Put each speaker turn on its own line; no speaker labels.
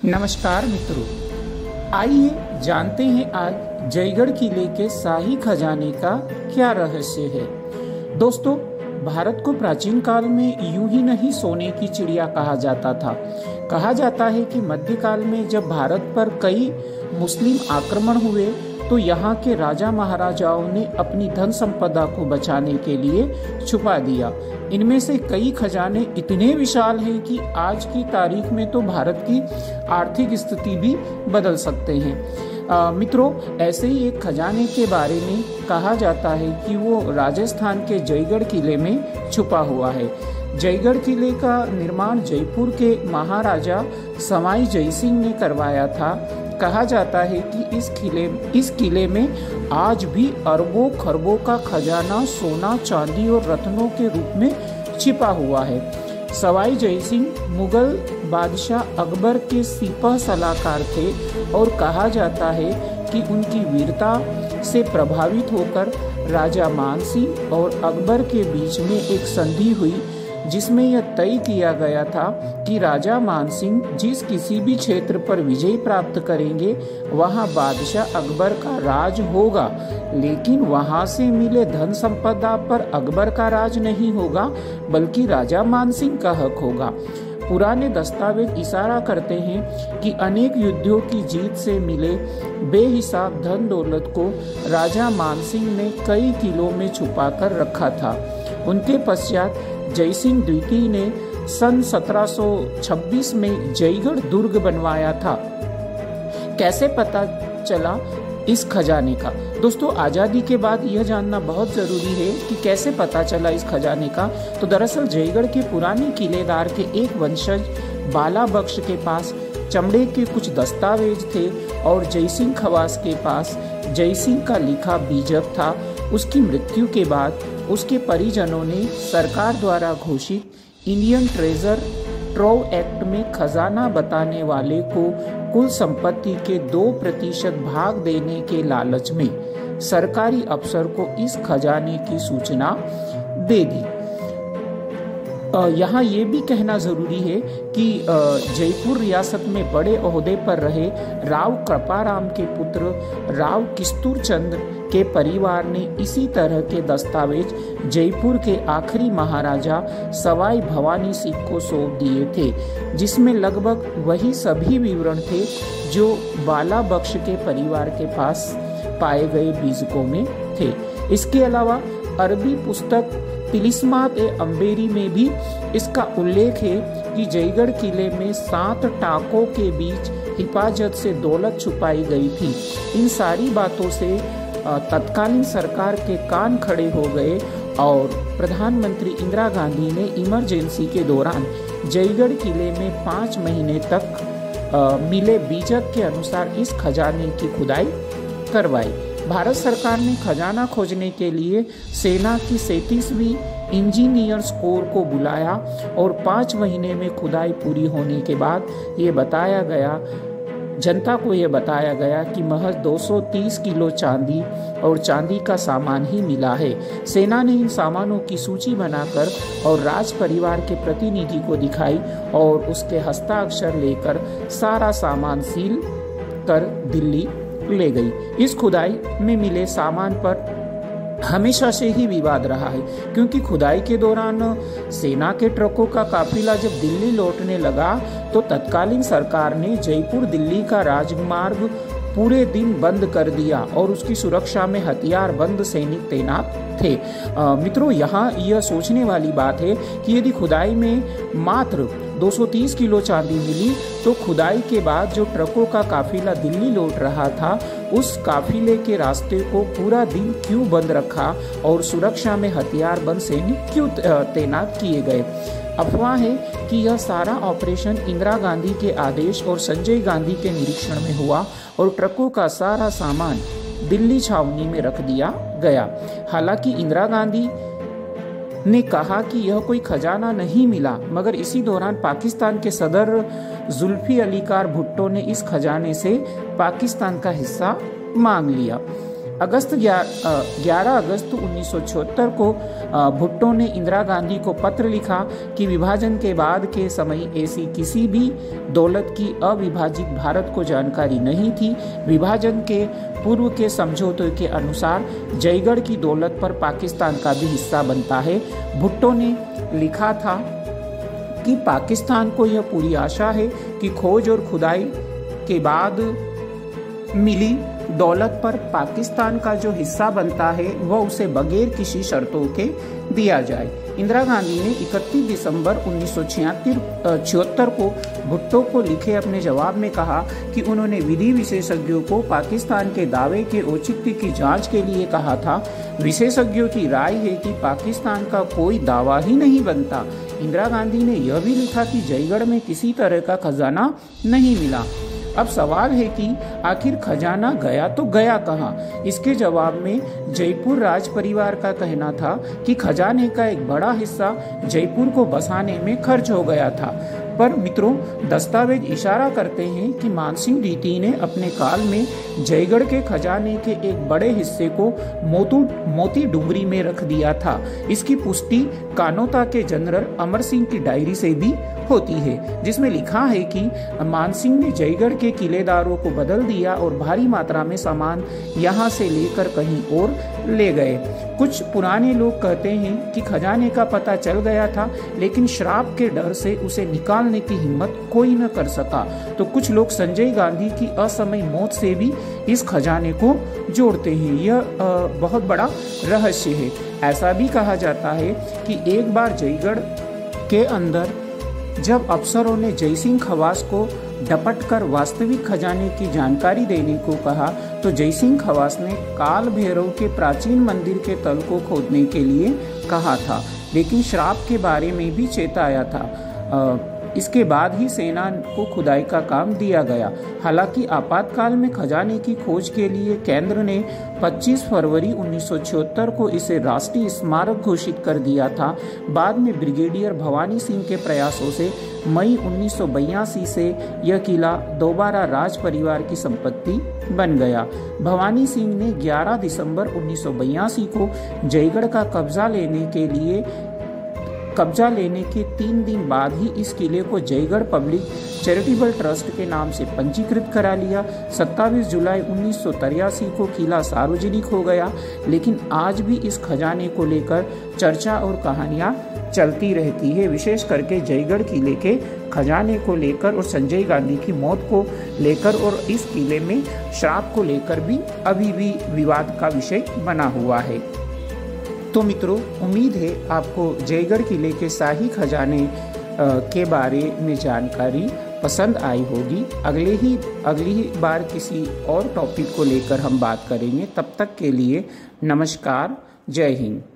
नमस्कार मित्रों, आइए जानते हैं आज जयगढ़ किले के शाही खजाने का क्या रहस्य है। दोस्तों, भारत को प्राचीन काल में यूं ही नहीं सोने की चिड़िया कहा जाता था। कहा जाता है कि मध्यकाल में जब भारत पर कई मुस्लिम आक्रमण हुए तो यहाँ के राजा महाराजाओं ने अपनी धन संपदा को बचाने के लिए छुपा दिया। इनमें से कई खजाने इतने विशाल हैं कि आज की तारीख में तो भारत की आर्थिक स्थिति भी बदल सकते हैं। मित्रों, ऐसे ही एक खजाने के बारे में कहा जाता है कि वो राजस्थान के जयगढ़ किले में छुपा हुआ है। जयगढ़ किले का निर्माण जयपुर के महाराजा सवाई जयसिंह ने करवाया था। कहा जाता है कि इस किले में आज भी अरबों खरबों का खजाना सोना चांदी और रत्नों के रूप में छिपा हुआ है। सवाई जयसिंह मुगल बादशाह अकबर के सिपह सलाहकार थे और कहा जाता है कि उनकी वीरता से प्रभावित होकर राजा मानसिंह और अकबर के बीच में एक संधि हुई, जिसमें यह तय किया गया था कि राजा मानसिंह जिस किसी भी क्षेत्र पर विजय प्राप्त करेंगे वहां बादशाह अकबर का राज होगा, लेकिन वहां से मिले धन संपदा पर अकबर का राज नहीं होगा बल्कि राजा मानसिंह का हक होगा। पुराने दस्तावेज इशारा करते हैं कि अनेक युद्धों की जीत से मिले बेहिसाब धन दौलत को राजा मानसिंह ने कई किलों में छुपाकर रखा था। उनके पश्चात जयसिंह द्वितीय ने सन 1726 में जयगढ़ दुर्ग बनवाया था। कैसे पता चला इस खजाने का? दोस्तों, आजादी के बाद यह जानना बहुत जरूरी है कि कैसे पता चला इस खजाने का। तो दरअसल जयगढ़ के पुराने किलेदार के एक वंशज बाला बख्श के पास चमड़े के कुछ दस्तावेज थे और जयसिंह खवास के पास जयसिंह का लिखा बीजक था। उसकी मृत्यु के बाद उसके परिजनों ने सरकार द्वारा घोषित इंडियन ट्रेजर ट्रोव एक्ट में खजाना बताने वाले को कुल संपत्ति के 2% भाग देने के लालच में सरकारी अफसर को इस खजाने की सूचना दे दी। यहाँ ये भी कहना जरूरी है कि जयपुर रियासत में बड़े ओहदे पर रहे राव कृपाराम के पुत्र राव किस्तूर चंद के परिवार ने इसी तरह के दस्तावेज जयपुर के आखिरी महाराजा सवाई भवानी सिंह को सौंप दिए थे, जिसमें लगभग वही सभी विवरण थे जो बाला बख्श के परिवार के पास पाए गए बीजकों में थे। इसके अलावा अरबी पुस्तक तिलिस्मात ए अम्बेरी में भी इसका उल्लेख है कि जयगढ़ किले में 7 टाकों के बीच हिफाजत से दौलत छुपाई गई थी। इन सारी बातों से तत्कालीन सरकार के कान खड़े हो गए और प्रधानमंत्री इंदिरा गांधी ने इमरजेंसी के दौरान जयगढ़ किले में 5 महीने तक मिले बीजक के अनुसार इस खजाने की खुदाई करवाई। भारत सरकार ने खजाना खोजने के लिए सेना की 37वीं इंजीनियर्स कोर को बुलाया और 5 महीने में खुदाई पूरी होने के बाद जनता को यह बताया गया कि महज 230 किलो चांदी और चांदी का सामान ही मिला है। सेना ने इन सामानों की सूची बनाकर और राज परिवार के प्रतिनिधि को दिखाई और उसके हस्ताक्षर लेकर सारा सामान सील कर दिल्ली ले गई। इस खुदाई में मिले सामान पर हमेशा से ही विवाद रहा है, क्योंकि खुदाई के दौरान सेना के ट्रकों का काफिला जब दिल्ली लौटने लगा तो तत्कालीन सरकार ने जयपुर दिल्ली का राजमार्ग पूरे दिन बंद कर दिया और उसकी सुरक्षा में हथियारबंद सैनिक तैनात थे। मित्रों, यहाँ यह सोचने वाली बात है कि यदि खुदाई में मात्र 230 किलो चांदी मिली तो खुदाई के बाद जो ट्रकों का काफिला दिल्ली लौट रहा था उस काफिले के रास्ते को पूरा दिन क्यों बंद रखा और सुरक्षा में हथियारबंद सैनिक क्यों तैनात किए गए। अफवाह है कि यह सारा ऑपरेशन इंदिरा गांधी के आदेश और संजय गांधी के निरीक्षण में हुआ और ट्रकों का सारा सामान दिल्ली छावनी में रख दिया गया। हालांकि इंदिरा गांधी ने कहा कि यह कोई खजाना नहीं मिला, मगर इसी दौरान पाकिस्तान के सदर जुल्फिकार अली भुट्टो ने इस खजाने से पाकिस्तान का हिस्सा मांग लिया। 11 अगस्त 1976 को भुट्टो ने इंदिरा गांधी को पत्र लिखा कि विभाजन के बाद के समय ऐसी किसी भी दौलत की अविभाजित भारत को जानकारी नहीं थी। विभाजन के पूर्व के समझौते के अनुसार जयगढ़ की दौलत पर पाकिस्तान का भी हिस्सा बनता है। भुट्टो ने लिखा था कि पाकिस्तान को यह पूरी आशा है कि खोज और खुदाई के बाद मिली दौलत पर पाकिस्तान का जो हिस्सा बनता है वह उसे बगैर किसी शर्तों के दिया जाए। इंदिरा गांधी ने 31 दिसंबर 1976 को भुट्टो को लिखे अपने जवाब में कहा कि उन्होंने विधि विशेषज्ञों को पाकिस्तान के दावे के औचित्य की जांच के लिए कहा था। विशेषज्ञों की राय है कि पाकिस्तान का कोई दावा ही नहीं बनता। इंदिरा गांधी ने यह भी लिखा कि जयगढ़ में किसी तरह का खजाना नहीं मिला। अब सवाल है कि आखिर खजाना गया तो गया कहाँ? इसके जवाब में जयपुर राज परिवार का कहना था कि खजाने का एक बड़ा हिस्सा जयपुर को बसाने में खर्च हो गया था। पर मित्रों, दस्तावेज इशारा करते हैं कि मानसिंह दीती ने अपने काल में जयगढ़ के खजाने के एक बड़े हिस्से को मोती डुंगरी में रख दिया था। इसकी पुष्टि कानोता के जनरल अमर सिंह की डायरी से भी होती है, जिसमें लिखा है कि मानसिंह ने जयगढ़ के किलेदारों को बदल दिया और भारी मात्रा में सामान यहाँ से लेकर कहीं और ले गए। कुछ पुराने लोग कहते हैं कि खजाने का पता चल गया था, लेकिन श्राप के डर से उसे निकालने की हिम्मत कोई न कर सका। तो कुछ लोग संजय गांधी की असमय मौत से भी इस खजाने को जोड़ते हैं। यह बहुत बड़ा रहस्य है। ऐसा भी कहा जाता है कि एक बार जयगढ़ के अंदर जब अफसरों ने जयसिंह खवास को डपट कर वास्तविक खजाने की जानकारी देने को कहा, तो जयसिंह खवास ने काल भैरव के प्राचीन मंदिर के तल को खोदने के लिए कहा था, लेकिन श्राप के बारे में भी चेताया था। इसके बाद ही सेना को खुदाई का काम दिया गया। हालांकि आपातकाल में खजाने की खोज के लिए केंद्र ने 25 फरवरी 1976 को इसे राष्ट्रीय स्मारक घोषित कर दिया था। बाद में ब्रिगेडियर भवानी सिंह के प्रयासों से मई 1982 से यह किला दोबारा राज परिवार की संपत्ति बन गया। भवानी सिंह ने 11 दिसंबर 1982 को जयगढ़ का कब्जा लेने के 3 दिन बाद ही इस किले को जयगढ़ पब्लिक चैरिटेबल ट्रस्ट के नाम से पंजीकृत करा लिया। 27 जुलाई 1983 को किला सार्वजनिक हो गया, लेकिन आज भी इस खजाने को लेकर चर्चा और कहानियां चलती रहती है, विशेष करके जयगढ़ किले के खजाने को लेकर और संजय गांधी की मौत को लेकर, और इस किले में श्राप को लेकर भी अभी भी विवाद का विषय बना हुआ है। तो मित्रों, उम्मीद है आपको जयगढ़ किले के शाही खजाने के बारे में जानकारी पसंद आई होगी। अगली बार किसी और टॉपिक को लेकर हम बात करेंगे। तब तक के लिए नमस्कार, जय हिंद।